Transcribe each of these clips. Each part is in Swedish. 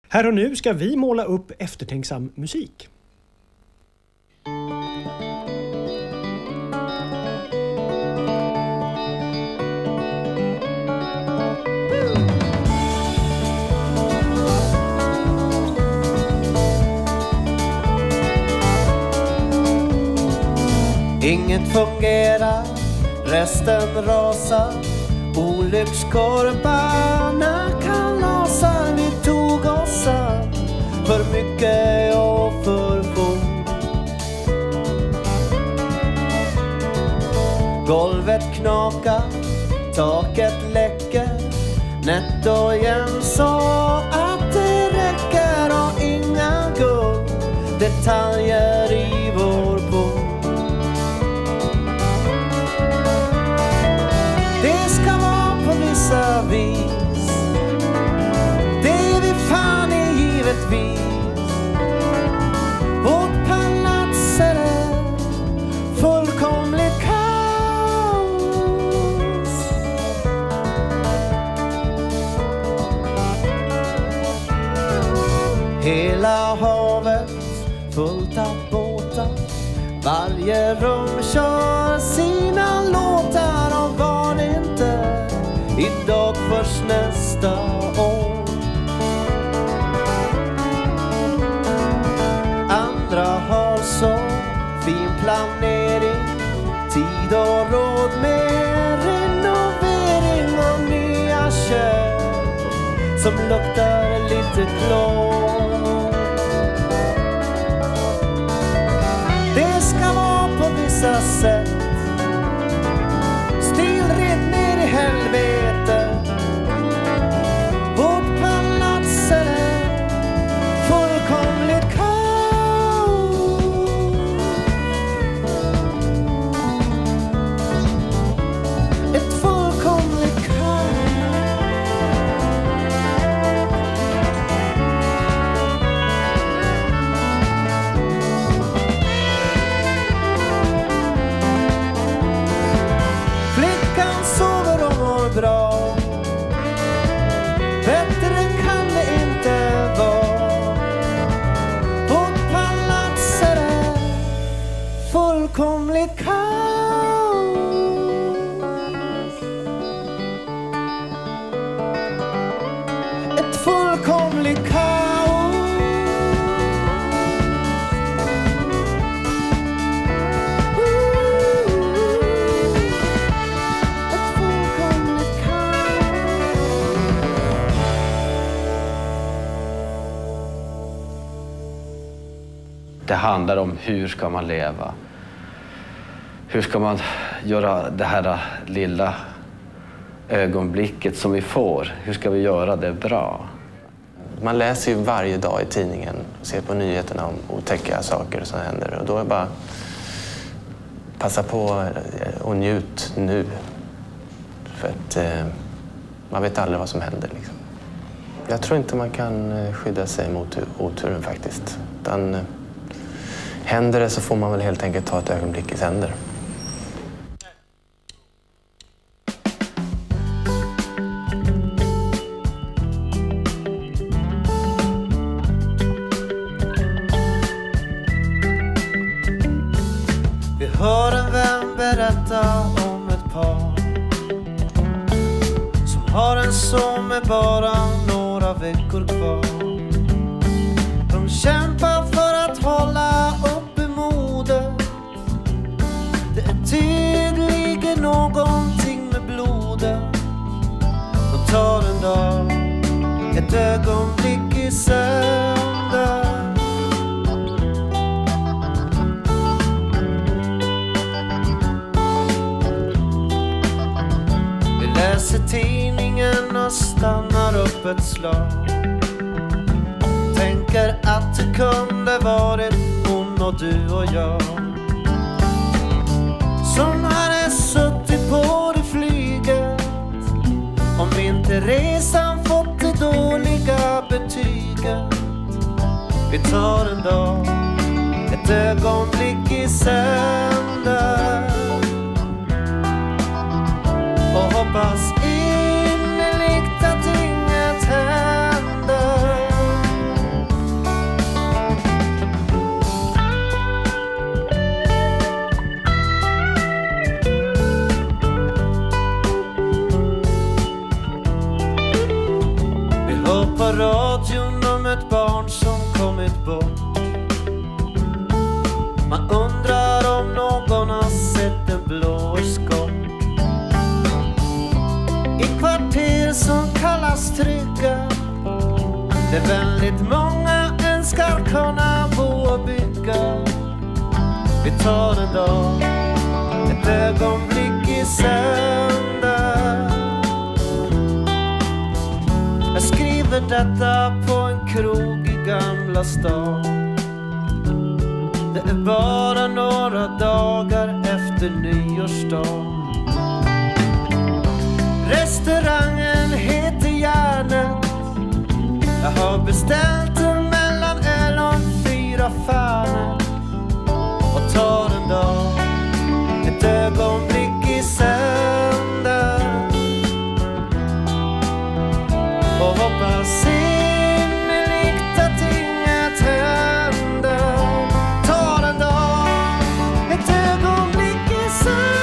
Här och nu ska vi måla upp eftertänksam musik. Inget fungerar, resten rasar. Olyckskorparna kalasar. Vi tog oss an för mycket och för fort. Golvet knakar, taket läcker. Netto igen sa att det räcker. Och inga detaljer i vår port. Vis. Det vi fan är givetvis. Vårt palats är fullkomligt kaos. Hela havet fullt av båtar. Varje rum kör sina låtar. Och var det inte idag först nästa år. Andra har så fin planering, tid och råd med renovering och nya kök som luktar lite klor. Det ska vara på vissa sätt, stilrent ner i helvete. Vårt palats är fullkomligt kaos. Ett fullkomligt kaos. Flickan sover och mår bra. Bättre kan det inte vara. Vårt palats är fullkomligt kaos. Ett fullkomligt kaos. Ett fullkomligt Det handlar om hur ska man leva? Hur ska man göra det här lilla ögonblicket som vi får? Hur ska vi göra det bra? Man läser ju varje dag i tidningen och ser på nyheterna om otäcka saker som händer. Och då är det bara passa på och njut nu. För att man vet aldrig vad som händer. Liksom. Jag tror inte man kan skydda sig mot oturen faktiskt. Utan händer det så får man väl helt enkelt ta ett ögonblick i sänder. Vi hör en vän berätta om ett par som har en son med bara några veckor kvar. De kämpar för att hålla uppe modet. Det är tydligen någonting med blodet. De tar en dag, ett ögonblick i sönder. Vi läser tidningen och stannar upp ett slag. Tänker att det kunde varit hon och du och jag som hade suttit på det flyget. Om inte resan fått det dåliga betyget. Vi tar en dag, ett ögonblick i sänder och hoppas innerligt att inget händer. radion om ett barn som kommit bort. Man undrar om någon har sett en blåskott. I kvarter som kallas trygga, där väldigt många önskar kunna bo och bygga. Vi tar en dag, ett ögonblick i sänder. Jag skriver detta på en krog i Gamla stan. Det är bara några dagar efter nyårsdag. Restaurangen heter Järnet. Jag har beställt en mellanöl och 4 faner. Och tar en dag, ett ögonblick i sänder. Och hoppas innerligt att inget händer. Tar en dag, ett ögonblick i sänder.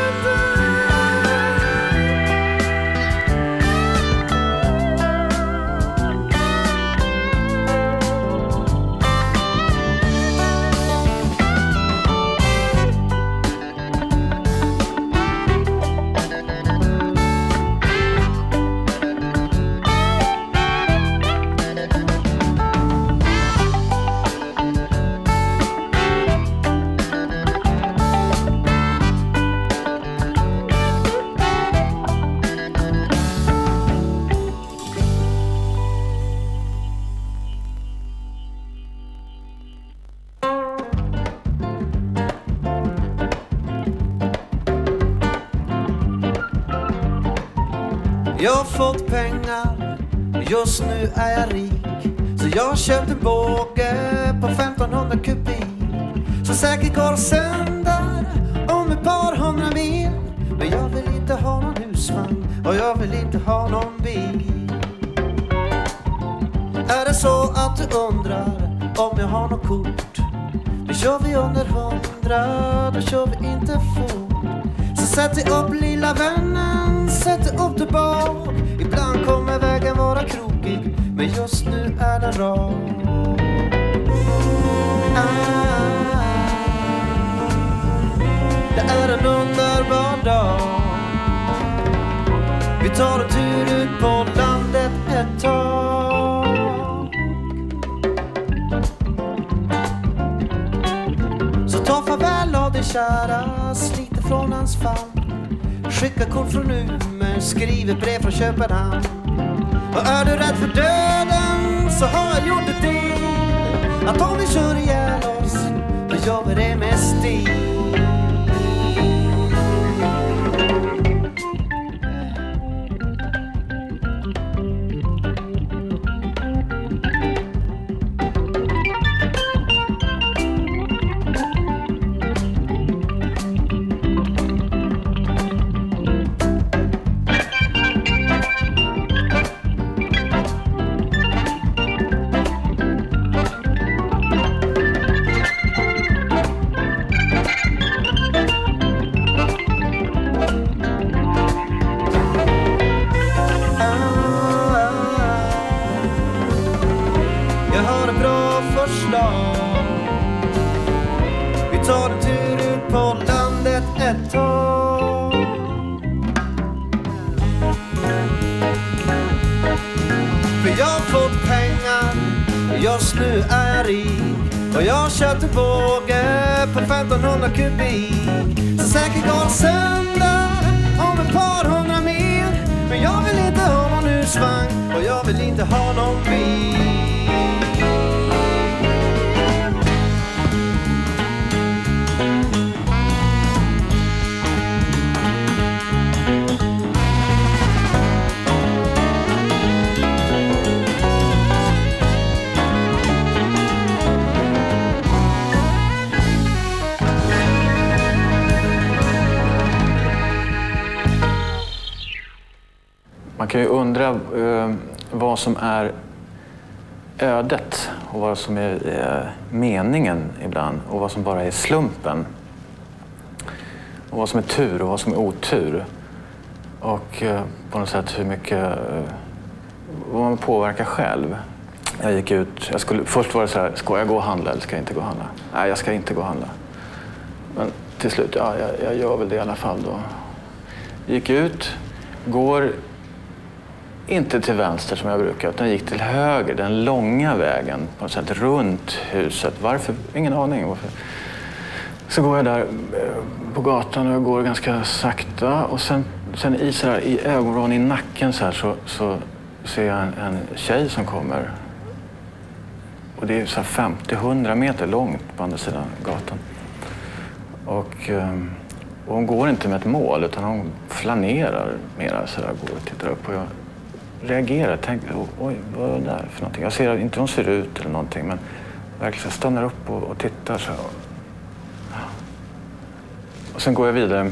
Jag har fått pengar, just nu är jag rik. Så jag har köpt en båge på 1500 kubik. Så säkert går sönder om ett par 100 mil. Men jag vill inte ha någon husvagn och jag vill inte ha någon bil. Är det så att du undrar om jag har något kort? Då kör vi under 100, då kör vi inte fort. Så sätt dig upp lilla vännen, sätt dig upp till bak. Ibland kommer vägen vara krokig, men just nu är den rak. Det är en underbar dag. Vi tar en tur ut på landet ett tag. Så ta farväl av det kära, sliter från hans famn. Skicka kort från Umeå, skriver brev från Köpenhamn. Och är du rädd för döden så har jag gjort ett deal. Att om vi kör ihjäl oss, då gör vi det med stil. Jag har ett bra förslag. Vi tar en tur ut på landet ett tag. För jag har fått pengar, just nu är jag rik. Och jag har köpt en båge på 1500 kubik. Så säkert går sönder om ett par 100 mil. Men jag vill inte ha någon husvagn och jag vill inte ha någon bil. Man kan ju undra vad som är ödet och vad som är meningen ibland och vad som bara är slumpen. Och vad som är tur och vad som är otur. Och på något sätt hur mycket vad man påverkar själv. Jag gick ut. Först var det så här, ska jag gå och handla eller ska jag inte gå och handla? Nej, jag ska inte gå och handla. Men till slut, ja, jag gör väl det i alla fall då. Gick ut, går inte till vänster som jag brukar, utan gick till höger, den långa vägen på något sätt runt huset. Varför? Ingen aning. Varför? Så går jag där på gatan och jag går ganska sakta och sen i ögonvrån i nacken så ser jag en tjej som kommer. Och det är så 50-100 meter långt på andra sidan gatan. Och hon går inte med ett mål utan hon flanerar mera så där, går och tittar upp och jag reagerar, tänker oj, vad är det där för någonting? Jag ser inte hur hon ser ut eller någonting men verkligen stannar upp och tittar så här. Och sen går jag vidare,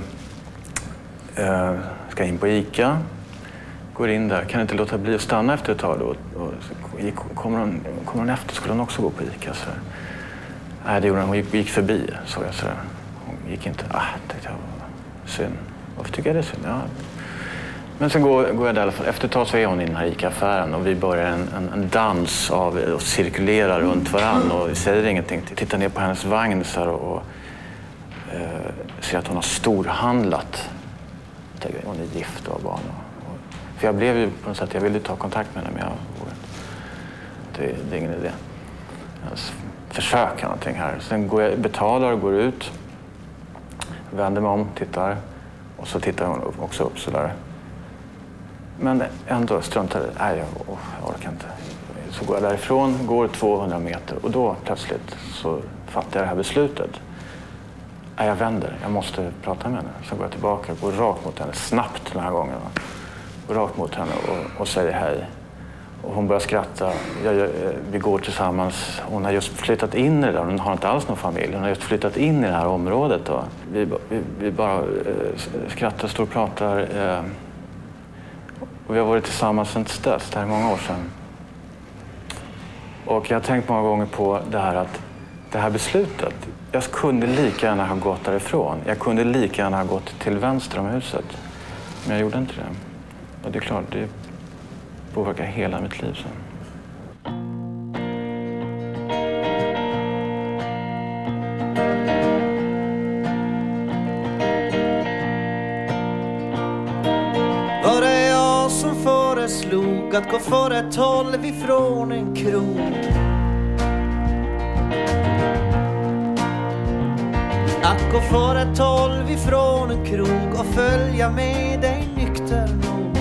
ska in på ICA, går in där, kan inte låta bli att stanna efter ett tag då. Och kommer hon efter skulle hon också gå på ICA så här. Nej, det gjorde hon gick förbi, så jag så där. Hon gick inte, tänkte jag, synd. Varför tycker jag det är synd? Ja. Men sen går jag där i alla fall. Efter ett tag så är hon i den här ICA-affären och vi börjar en dans av och cirkulerar runt varann och säger ingenting. Tittar ner på hennes vagn så här och ser att hon har storhandlat. Hon är gift och har barn. För jag blev ju på något sätt, jag ville ta kontakt med henne men jag vågade. Det är ingen idé. Jag försöker någonting här. Sen betalar och går ut. Vänder mig om, tittar. Och så tittar hon också upp sådär. Men ändå struntar i. Nej, jag orkar inte. Så går jag därifrån, går 200 meter. Och då plötsligt så fattar jag det här beslutet. Nej, jag vänder. Jag måste prata med henne. Så går jag tillbaka, går rakt mot henne. Snabbt den här gången. Går rakt mot henne och säger hej. Och hon börjar skratta. Vi går tillsammans. Hon har just flyttat in i det där. Hon har inte alls någon familj. Hon har just flyttat in i det här området. Och vi bara skrattar, står och pratar. Och vi har varit tillsammans sedan dess. Det här är många år sedan. Och jag har tänkt många gånger på det här att det här beslutet. Jag kunde lika gärna ha gått därifrån. Jag kunde lika gärna ha gått till vänster om huset. Men jag gjorde inte det. Och det är klart, det påverkar hela mitt liv sen. Var det jag som föreslog att gå för ett håll ifrån en krog? Att gå för ett håll ifrån en krog och följa med dig nykter nog.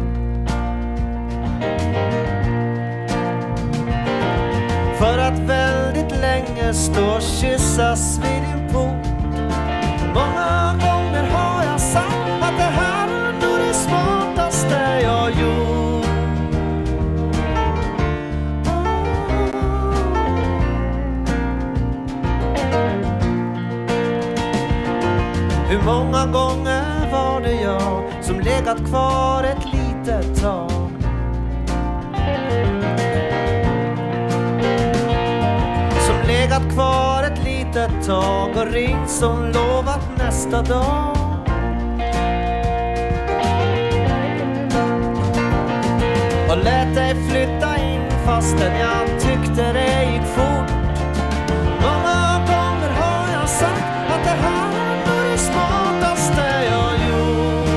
För att väldigt länge stå och kyssas vid din port. Många gånger har jag sagt att det här är nog det smartaste jag gjort. Hur många gånger var det jag som legat kvar ett litet tag? Som legat kvar ett litet tag och ringt som lovat nästa dag. Och lät dig flytta in fastän jag tyckte det gick fort. Många gånger har jag sagt att det här är det smartaste jag gjort.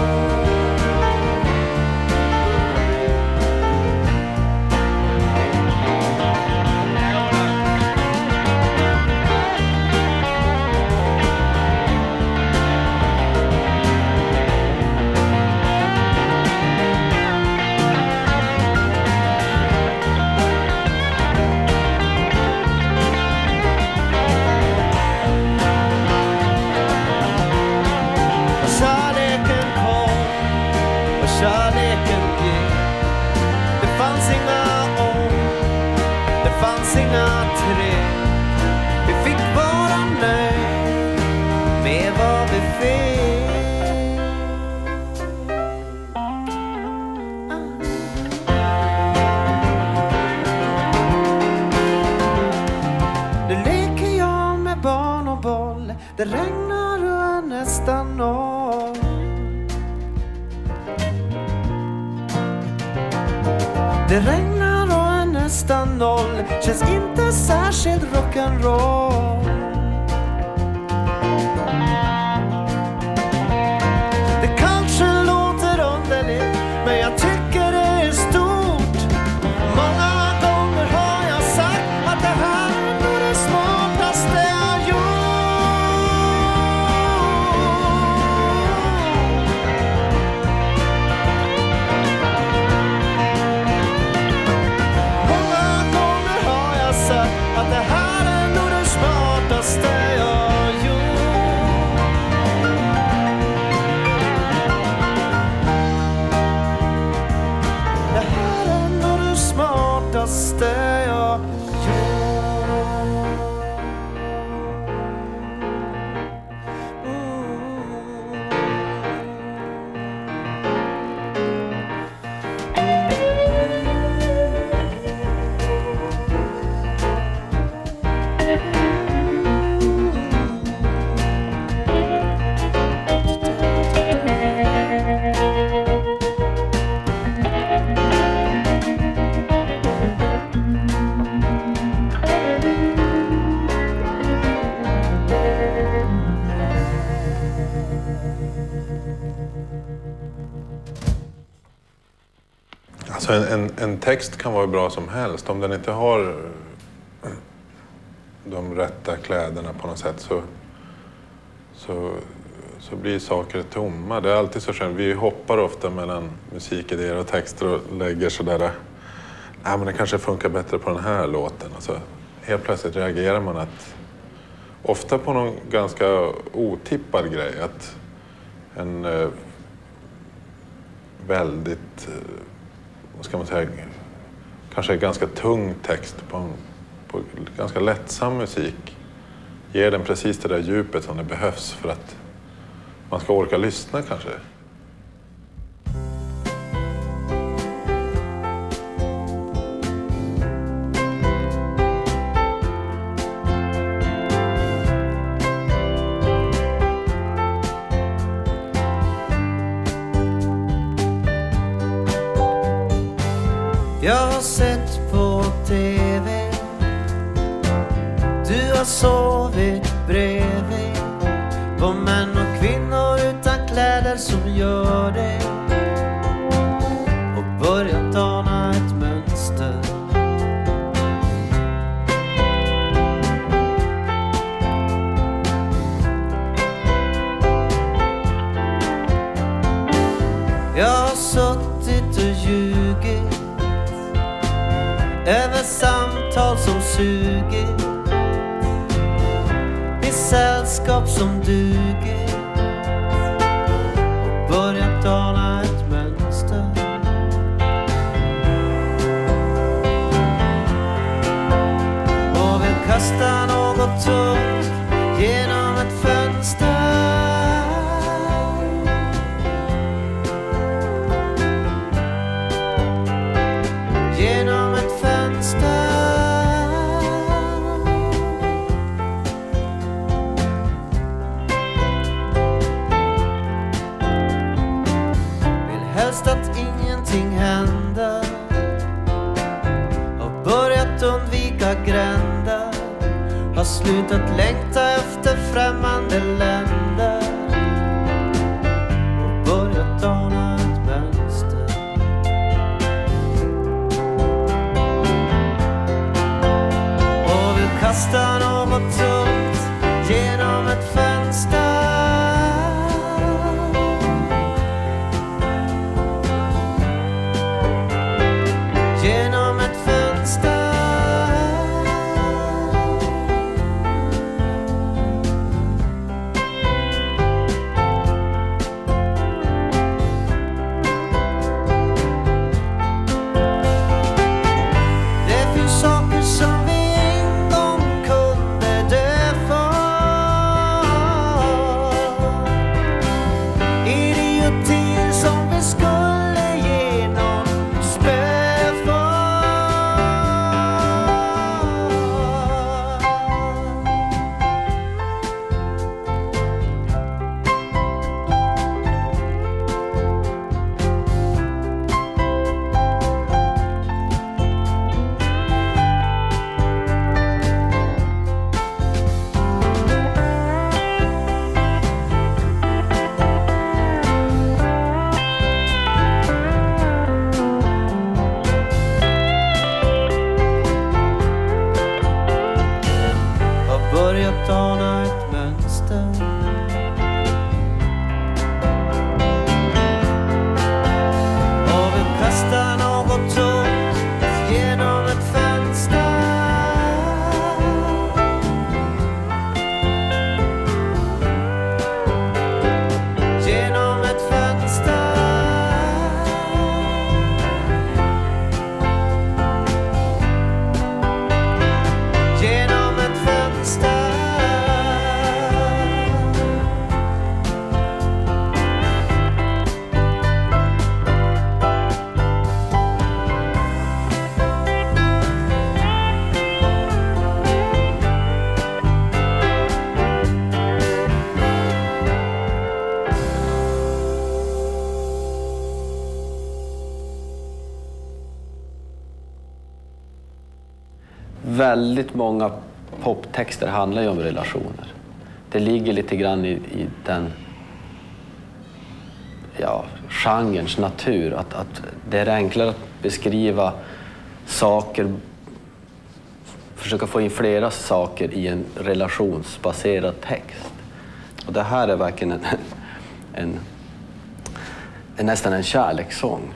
Kärleken gick. Det fanns inga om, det fanns inga tre. Vi fick vara nöjd med vad vi fick. Nu leker jag med barn och boll. Det regnar och är nästan noll. Det regnar och är nästan noll känns inte särskilt rock'n'roll. Det kanske låter underligt, men jag tycker det är stort. Många gånger har jag sagt att det här är nog det smartaste jag gjort. Många gånger har jag sagt att det här är nog det smartaste jag gjort. Det här är nog det smartaste jag gjort. Alltså en text kan vara bra som helst. Om den inte har de rätta kläderna på något sätt så blir saker tomma. Det är alltid så skönt. Vi hoppar ofta mellan musikidéer och texter och lägger sådär. Men det kanske funkar bättre på den här låten. Alltså, helt plötsligt reagerar man ofta på någon ganska otippad grej. Att en väldigt, vad ska man säga, kanske ganska tung text på ganska lättsam musik ger den precis det där djupet som det behövs för att man ska orka lyssna kanske. Jag har sett på TV, du har sovit bredvid, på män och kvinnor utan kläder som gör det, och börjat ana ett mönster. Jag har suttit och ljugit över samtal som suger, i sällskap som duger, och börjat ana ett mönster. Och vill kasta något tungt genom ett fönster. Genom ett fönster. Vill helst att ingenting händer, har börjat undvika gränder, har slutat längta efter främmande länder, och börjat ana ett mönster. Kasta något tungt genom ett fönster. Genom ett fönster. börjat ana ett mönster. Och vi kastar något tungt genom ett fönster. Genom ett fönster. Genom ett fönster. Väldigt många poptexter handlar ju om relationer. Det ligger lite grann i den genrens natur. Att det är enklare att beskriva saker, försöka få in flera saker i en relationsbaserad text. Och det här är verkligen nästan en kärlekssång.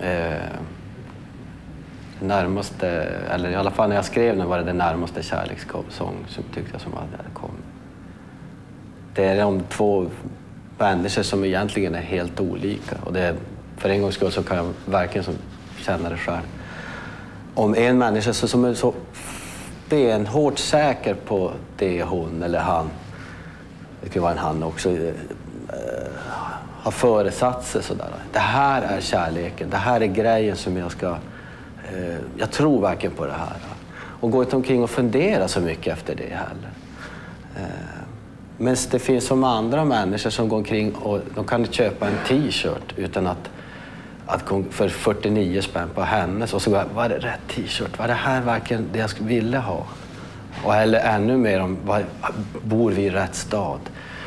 Närmaste, eller i alla fall när jag skrev den var det närmaste kärlekssång som tyckte jag som hade kommit. Det är de två människor som egentligen är helt olika. Och det, för en gångs skull så kan jag verkligen känna det själv. Om en människa som är så benhårt säker på det hon eller han, det kan vara en han också, har föresatt sig sådär. Det här är kärleken, det här är grejen som jag tror verkligen på det här. Och gå omkring och fundera så mycket efter det heller. Men det finns som andra människor som går omkring och de kan köpa en t-shirt utan att för 49 spänn på hennes och så var det rätt t-shirt? Var det här verkligen det jag ville ha? Och eller ännu mer om, bor vi i rätt stad?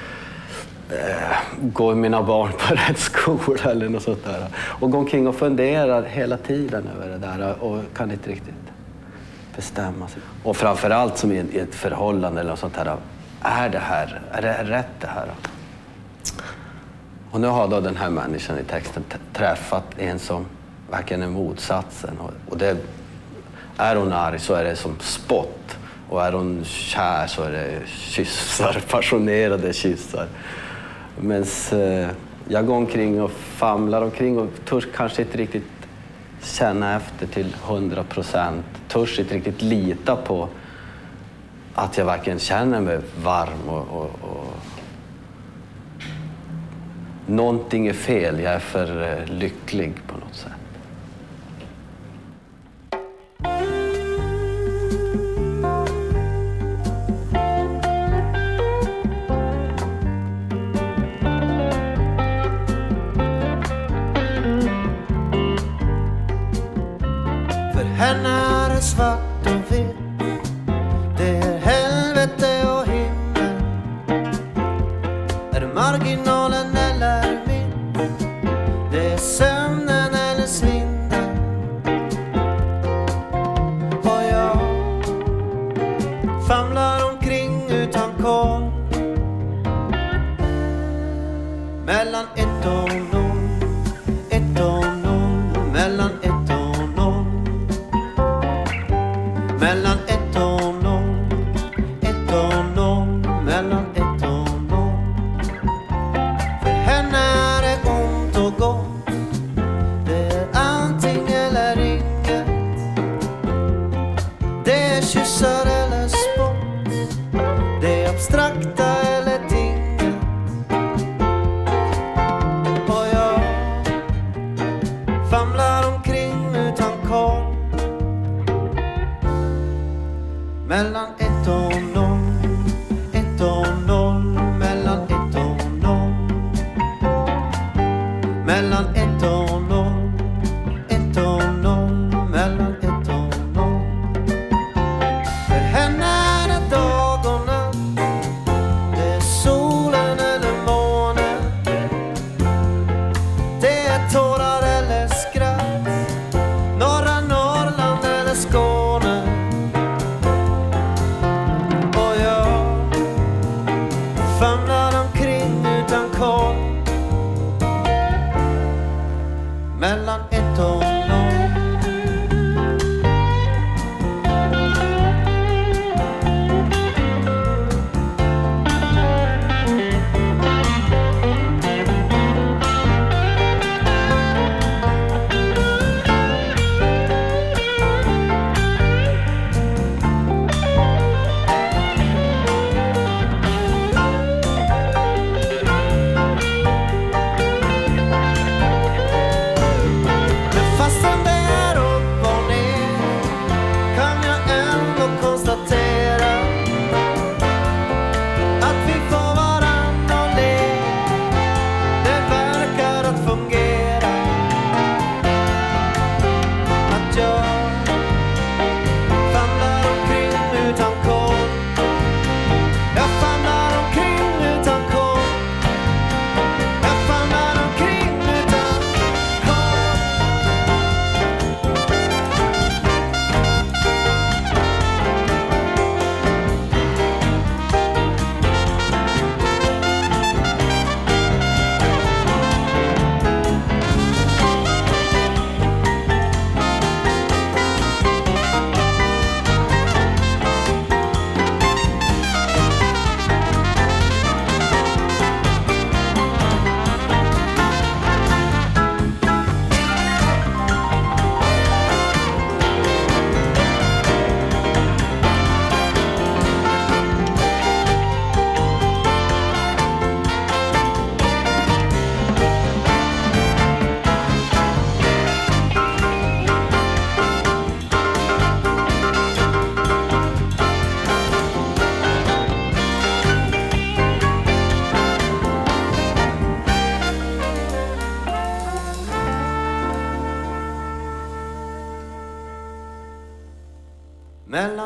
Går mina barn på rätt skola eller något sånt där? Och går omkring och funderar hela tiden över det där och kan inte riktigt bestämma sig. Och framförallt som i ett förhållande eller något sånt här. Är det rätt det här? Och nu har då den här människan i texten träffat en som verkligen är motsatsen. Och det, är hon arg så är det som spott. Och är hon kär så är det kyssar, passionerade kyssar. Men jag går omkring och famlar omkring och törs kanske inte riktigt känna efter till 100%. Törs inte riktigt lita på att jag verkligen känner mig varm och någonting är fel. Jag är för lycklig på något sätt. För henne är det svart och vitt. Det är helvete och himmel. Är det marginalen eller mitt? Det är sömnen eller svinden. Och jag famlar omkring utan koll. Mellan 1 och 0, 1 och 0, mellan 1 och 0. Mellan 1 och 0, 1 och 0, mellan 1 och 0. För henne är det ont och gott. Det är allting eller inget. Det är kyssar eller spott. Det är abstrakta eller tinget. Och jag famlar omkring utan koll. Mellan 1 och 0, 1 och 0, mellan 1 och 0. Mellan 1 och 0, 1 och 0, mellan 1 och 0. För henne är det dag och natt. Det är solen eller månen. Det är tårar eller skratt. Norra Norrland eller Skåne. Och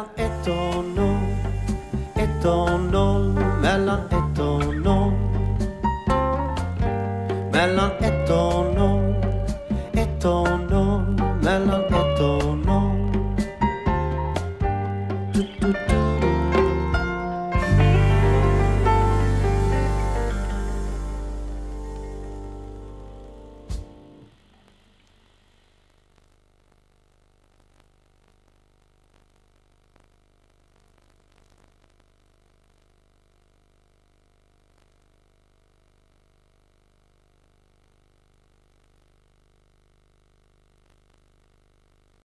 1 och 0, 1 och 0, mellan 1 och 0. Mellan 1 och 0, 1 och 0, mellan 1 och 0. Du, du, du.